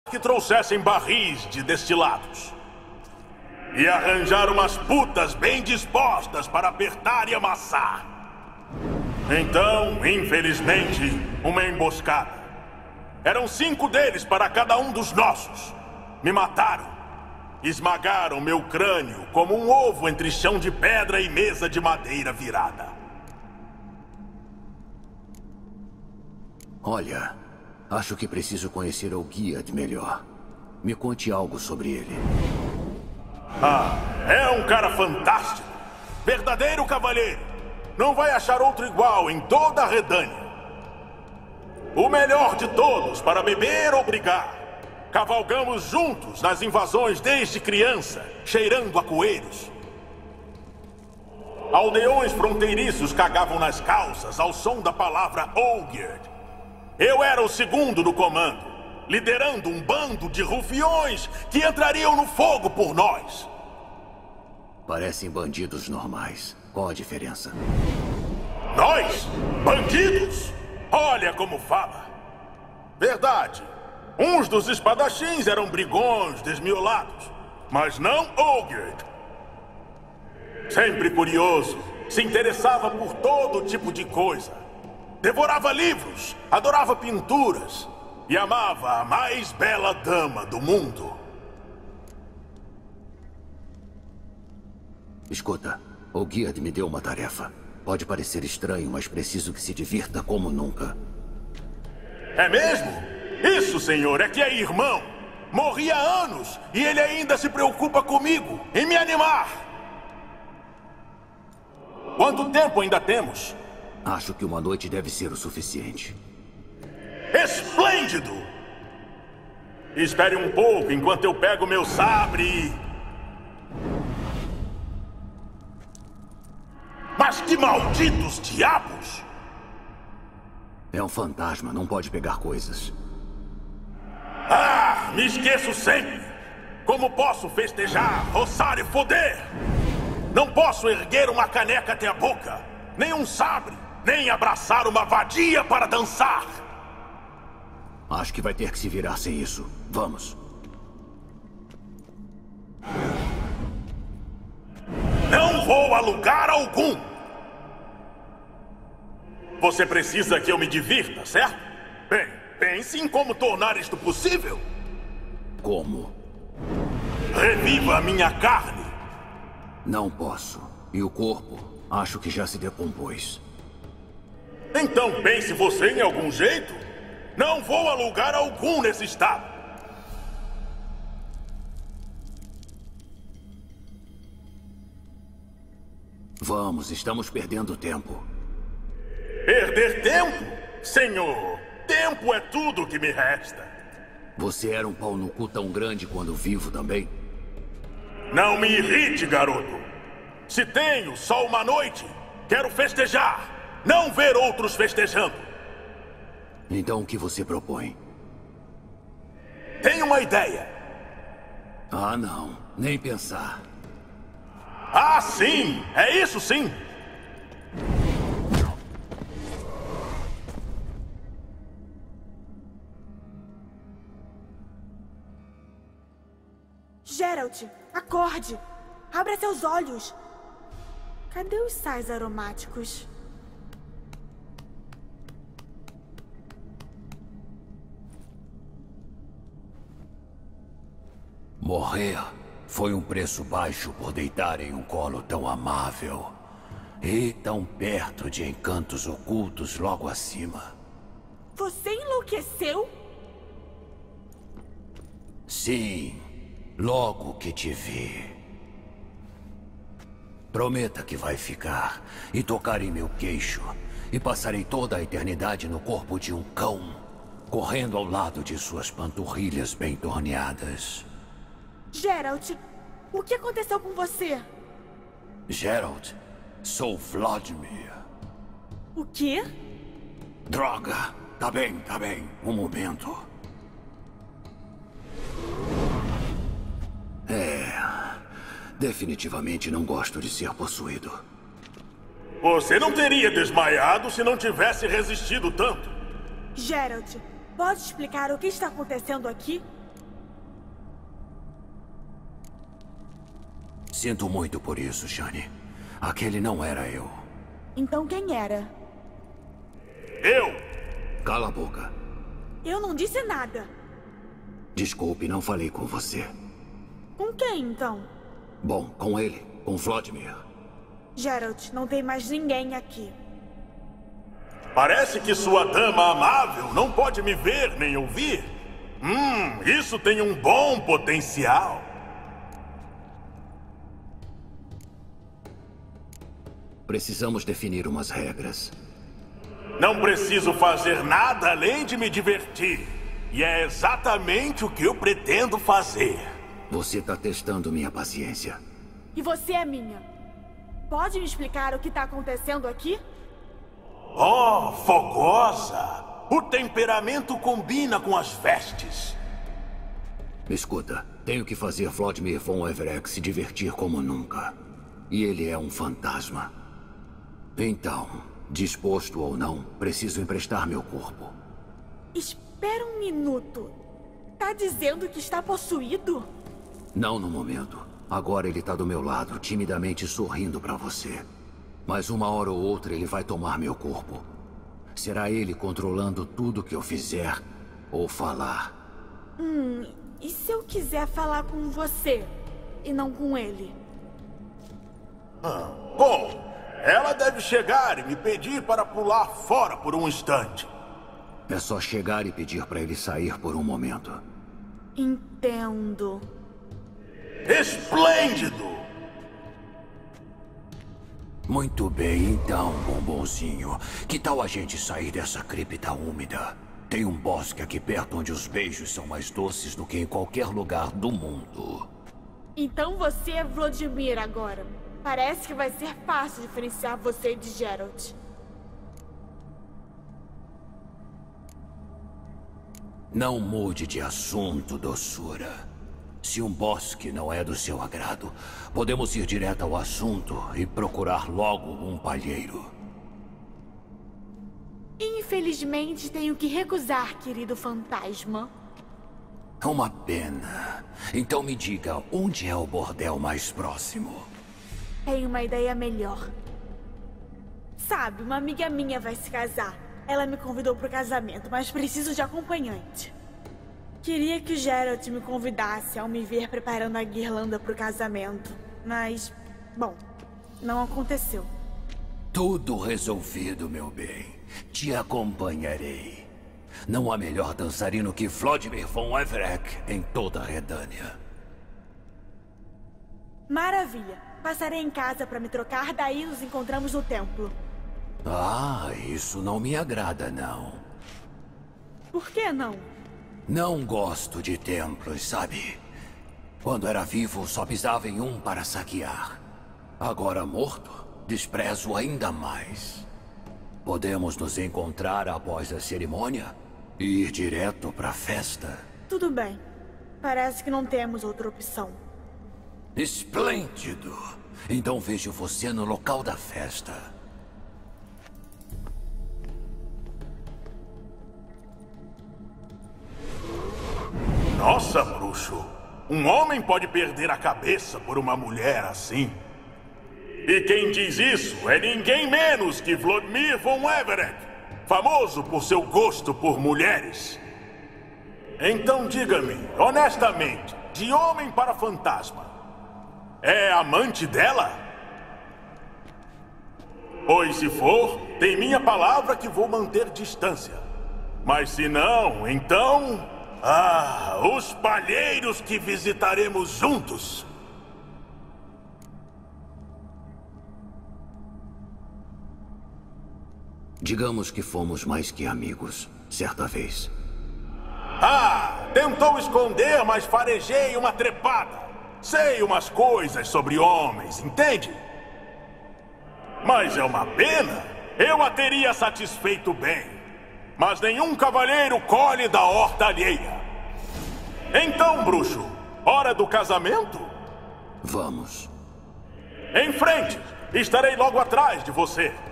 que trouxessem barris de destilados. E arranjar umas putas bem dispostas para apertar e amassar. Então, infelizmente, uma emboscada. Eram 5 deles para cada um dos nossos. Me mataram. Esmagaram meu crânio como um ovo entre chão de pedra e mesa de madeira virada. Olha, acho que preciso conhecer o Giad melhor. Me conte algo sobre ele. Ah, é um cara fantástico. Verdadeiro cavalheiro. Não vai achar outro igual em toda a Redânia. O melhor de todos para beber ou brigar. Cavalgamos juntos nas invasões desde criança, cheirando a coelhos. Aldeões fronteiriços cagavam nas calças ao som da palavra Olgierd. Eu era o segundo do comando, liderando um bando de rufiões que entrariam no fogo por nós. Parecem bandidos normais. Qual a diferença? Nós? Bandidos? Olha como fala. Verdade. Uns dos espadachins eram brigões, desmiolados. Mas não Olgierd. Sempre curioso, se interessava por todo tipo de coisa. Devorava livros, adorava pinturas e amava a mais bela dama do mundo. Escuta, o Giad me deu uma tarefa. Pode parecer estranho, mas preciso que se divirta como nunca. É mesmo? Isso, senhor, é que é irmão. Morri há anos e ele ainda se preocupa comigo, em me animar. Quanto tempo ainda temos? Acho que uma noite deve ser o suficiente. Esplêndido! Espere um pouco enquanto eu pego meu sabre e... Mas que malditos diabos! É um fantasma, não pode pegar coisas. Ah, me esqueço sempre! Como posso festejar, roçar e foder? Não posso erguer uma caneca até a boca, nem um sabre, nem abraçar uma vadia para dançar! Acho que vai ter que se virar sem isso. Vamos. Não vou a lugar algum! Você precisa que eu me divirta, certo? Bem, pense em como tornar isto possível. Como? Reviva a minha carne! Não posso. E o corpo? Acho que já se decompôs. Então pense você em algum jeito? Não vou a lugar algum nesse estado. Vamos, estamos perdendo tempo. Perder tempo? Senhor, tempo é tudo que me resta. Você era um pau no cu tão grande quando vivo também? Não me irrite, garoto. Se tenho só uma noite, quero festejar, não ver outros festejando. Então o que você propõe? Tenho uma ideia. Ah, não. Nem pensar. Ah, sim! É isso sim! Geralt, acorde! Abra seus olhos! Cadê os sais aromáticos? Morrer foi um preço baixo por deitar em um colo tão amável. E tão perto de encantos ocultos logo acima. Você enlouqueceu? Sim, logo que te vi. Prometa que vai ficar e tocar em meu queixo. E passarei toda a eternidade no corpo de um cão, correndo ao lado de suas panturrilhas bem torneadas. Geralt, o que aconteceu com você? Geralt, sou Vladimir. O quê? Droga! Tá bem. Um momento. Definitivamente não gosto de ser possuído. Você não teria desmaiado se não tivesse resistido tanto. Geralt, pode explicar o que está acontecendo aqui? Sinto muito por isso, Shani. Aquele não era eu. Então quem era? Eu! Cala a boca. Eu não disse nada. Desculpe, não falei com você. Com quem, então? Bom, com ele, com Vladimir. Geralt, não tem mais ninguém aqui. Parece que sua dama amável não pode me ver nem ouvir. Isso tem um bom potencial. Precisamos definir umas regras. Não preciso fazer nada além de me divertir. E é exatamente o que eu pretendo fazer. Você está testando minha paciência. E você é minha. Pode me explicar o que está acontecendo aqui? Oh, fogosa! O temperamento combina com as vestes. Me escuta, tenho que fazer Vladimir von Everec se divertir como nunca. E ele é um fantasma. Então, disposto ou não, preciso emprestar meu corpo. Espera um minuto. Tá dizendo que está possuído? Não no momento. Agora ele tá do meu lado, timidamente sorrindo pra você. Mas uma hora ou outra ele vai tomar meu corpo. Será ele controlando tudo que eu fizer ou falar. E se eu quiser falar com você e não com ele? Bom, ela deve chegar e me pedir para pular fora por um instante. É só chegar e pedir pra ele sair por um momento. Entendo. Esplêndido! Muito bem, então, bombonzinho. Que tal a gente sair dessa cripta úmida? Tem um bosque aqui perto onde os beijos são mais doces do que em qualquer lugar do mundo. Então você é Vladimir agora. Parece que vai ser fácil diferenciar você de Geralt. Não mude de assunto, doçura. Se um bosque não é do seu agrado, podemos ir direto ao assunto e procurar logo um palheiro. Infelizmente, tenho que recusar, querido fantasma. Uma pena. Então me diga, onde é o bordel mais próximo? Tenho uma ideia melhor. Sabe, uma amiga minha vai se casar. Ela me convidou pro casamento, mas preciso de acompanhante. Queria que o Geralt me convidasse ao me ver preparando a guirlanda pro casamento. Mas, bom, não aconteceu. Tudo resolvido, meu bem. Te acompanharei. Não há melhor dançarino que Vladimir von Everec em toda a Redânia. Maravilha. Passarei em casa para me trocar, daí nos encontramos no templo. Ah, isso não me agrada, não. Por que não? Não gosto de templos, sabe? Quando era vivo, só pisava em um para saquear. Agora morto, desprezo ainda mais. Podemos nos encontrar após a cerimônia e ir direto para a festa? Tudo bem. Parece que não temos outra opção. Esplêndido! Então vejo você no local da festa. Nossa, bruxo. Um homem pode perder a cabeça por uma mulher assim. E quem diz isso é ninguém menos que Vladimir von Everec, famoso por seu gosto por mulheres. Então diga-me, honestamente, de homem para fantasma, é amante dela? Pois se for, tem minha palavra que vou manter distância. Mas se não, então... os palheiros que visitaremos juntos. Digamos que fomos mais que amigos, certa vez. Tentou esconder, mas farejei uma trepada. Sei umas coisas sobre homens, entende? Mas é uma pena. Eu a teria satisfeito bem. Mas nenhum cavalheiro colhe da horta alheia. Então, bruxo, hora do casamento? Vamos. Em frente! Estarei logo atrás de você.